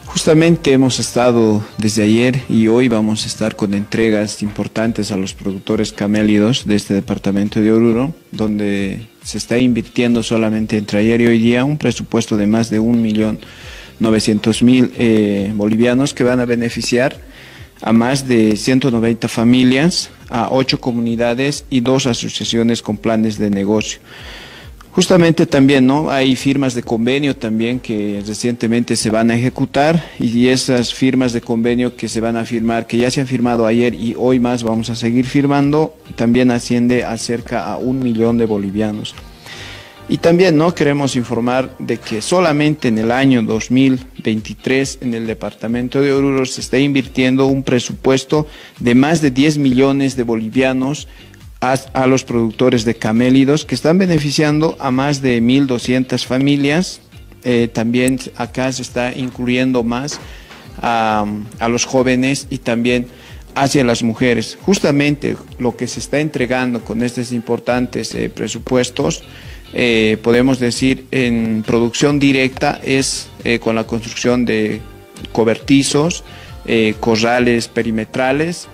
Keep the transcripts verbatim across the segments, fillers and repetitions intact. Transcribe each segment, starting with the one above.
Justamente hemos estado desde ayer y hoy vamos a estar con entregas importantes a los productores camélidos de este departamento de Oruro, donde se está invirtiendo solamente entre ayer y hoy día un presupuesto de más de un millón novecientos mil eh, bolivianos que van a beneficiar a más de ciento noventa familias, a ocho comunidades y dos asociaciones con planes de negocio. Justamente también, ¿no? Hay firmas de convenio también que recientemente se van a ejecutar, y esas firmas de convenio que se van a firmar, que ya se han firmado ayer y hoy más vamos a seguir firmando, también asciende a cerca a un millón de bolivianos. Y también, ¿no? Queremos informar de que solamente en el año dos mil veintitrés en el departamento de Oruro se está invirtiendo un presupuesto de más de diez millones de bolivianos A, a los productores de camélidos, que están beneficiando a más de mil doscientas familias. Eh, también acá se está incluyendo más a, a los jóvenes y también hacia las mujeres. Justamente lo que se está entregando con estos importantes eh, presupuestos, eh, podemos decir en producción directa, es eh, con la construcción de cobertizos, eh, corrales perimetrales,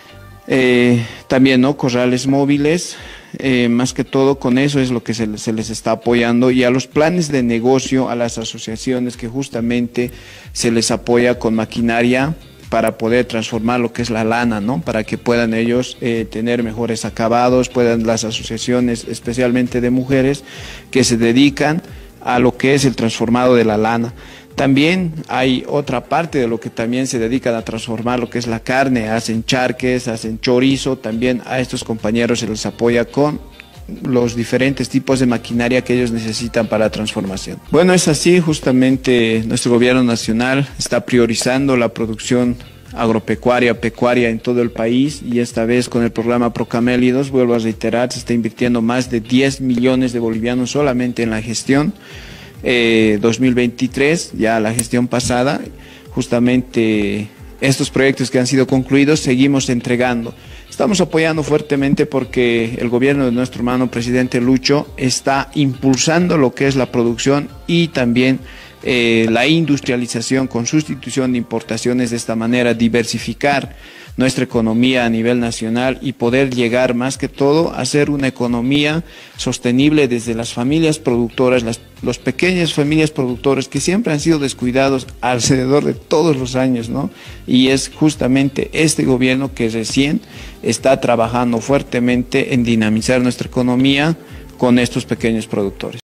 Eh, también, ¿no? Corrales móviles, eh, más que todo con eso es lo que se, se les está apoyando, y a los planes de negocio, a las asociaciones que justamente se les apoya con maquinaria para poder transformar lo que es la lana, ¿no? Para que puedan ellos eh, tener mejores acabados, puedan las asociaciones, especialmente de mujeres, que se dedican a lo que es el transformado de la lana. También hay otra parte de lo que también se dedican a transformar lo que es la carne, hacen charques, hacen chorizo. También a estos compañeros se les apoya con los diferentes tipos de maquinaria que ellos necesitan para la transformación. Bueno, es así, justamente nuestro gobierno nacional está priorizando la producción agropecuaria, pecuaria en todo el país, y esta vez con el programa Procamélidos, vuelvo a reiterar, se está invirtiendo más de diez millones de bolivianos solamente en la gestión. Eh, dos mil veintitrés, ya la gestión pasada, justamente estos proyectos que han sido concluidos seguimos entregando. Estamos apoyando fuertemente porque el gobierno de nuestro hermano presidente Lucho está impulsando lo que es la producción y también eh, la industrialización con sustitución de importaciones, de esta manera diversificar nuestra economía a nivel nacional y poder llegar más que todo a ser una economía sostenible desde las familias productoras, las los pequeñas familias productoras que siempre han sido descuidados alrededor de todos los años, ¿no? Y es justamente este gobierno que recién está trabajando fuertemente en dinamizar nuestra economía con estos pequeños productores.